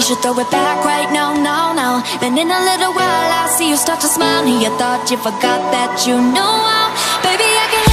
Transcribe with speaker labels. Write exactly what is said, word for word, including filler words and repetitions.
Speaker 1: should throw it back right now, now, now. Then in a little while I'll see you start to smile. And you thought you forgot that you knew how. Baby, I can